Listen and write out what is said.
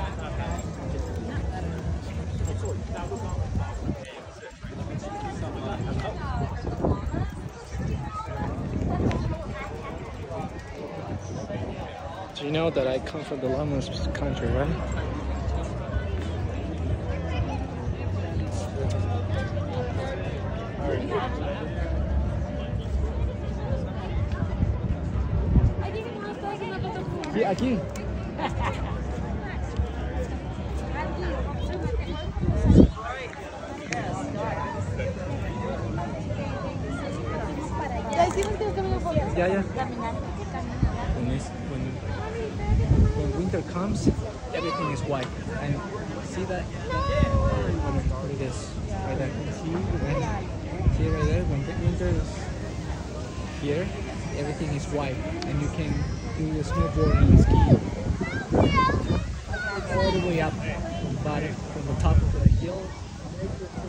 Do you know that I come from the loneliest country, right? Sí, aquí. Ya, ya. When winter comes, everything is white. And see that? Look at this. Right there. See right there? When winter is here, everything is white. And you can do the snowboarding and ski all the way up from the bottom, from the top of the hill